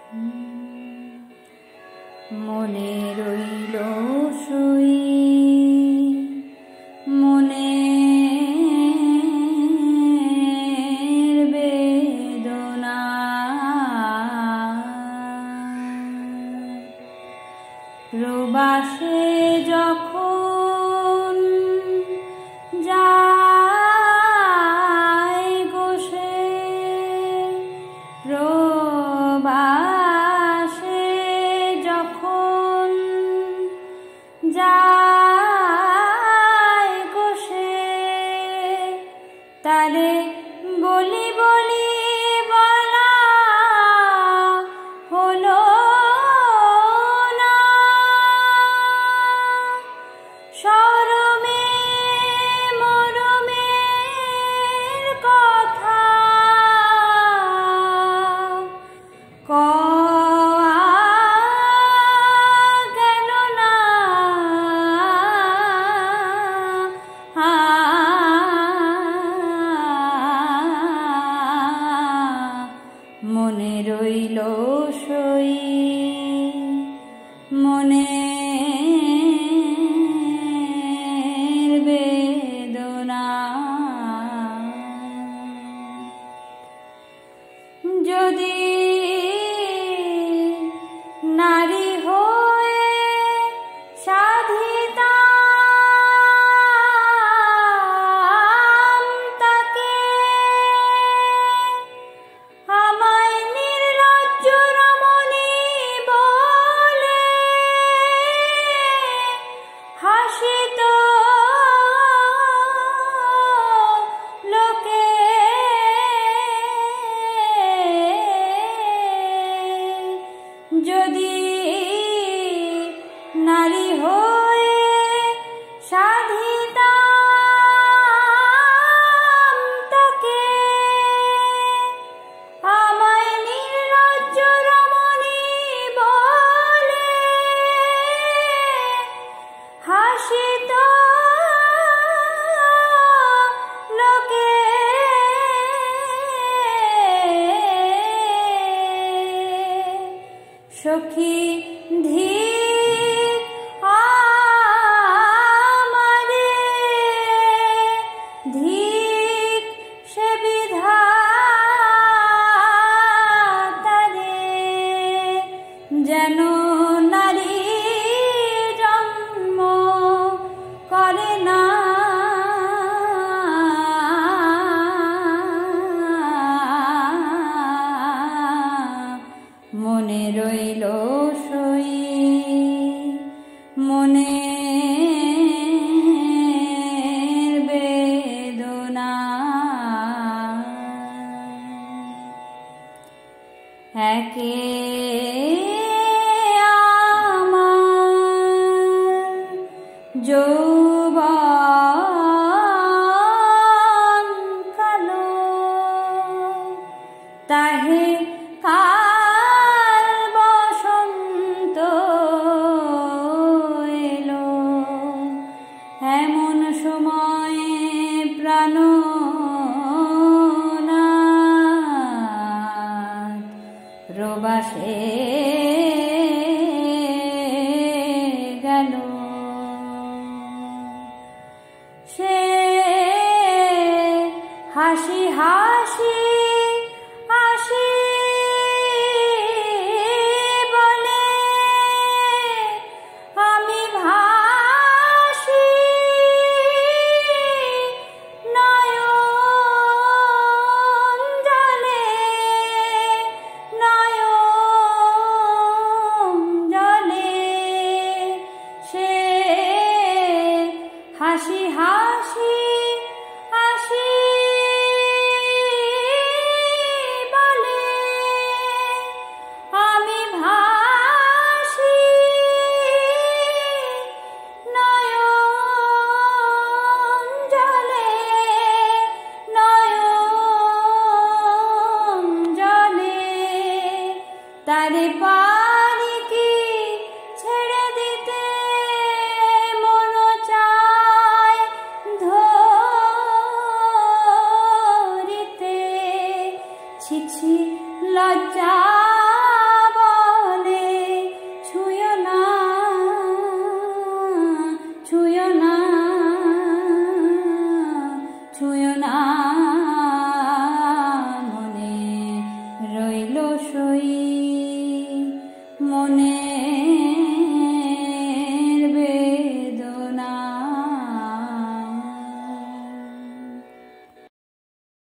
মনে রইল সই মনের বেদনা, প্রবাসে যখন যায় গোসে, প্রবাসে যখন যায় গোসে, তারে বলি বলি বলা হলো না, শরমে মরমের কথা কওয়া গেল না, মনে রইল সই মনের বেদনা। যদি নারী হয়ে সাধিতাম তাকে, আমায় নির্লজ্জ রমণী বলে হাসিত লোকে, যদি নারী হয়ে সাধিতাম তাকে, আমায় নির্লজ্জ রমণী বলে হাসিত লোকে, সখী ধিক আমারে, ধিক সে বিধাতারে, যেন নারী জন্ম করে না, মনে রইল সই মনের বেদনা। একে আমার যৌবন কালো, তাহে কাল বসন্ত এলো, এমন সময়ে প্রাণনাথ প্রবাসে গেল, সে হাসি হাসি হাসি বলে আমি ভাসি নয়ন জলে, নয়ন জলে, সে হাসি হাসি হাসি বলে আমি ভাসি নয়ন জলে, নয়ন জলে, তারে পারি কি ছেড়ে দিতে, মন চায় ধরিতে, ছি ছি লজ্জা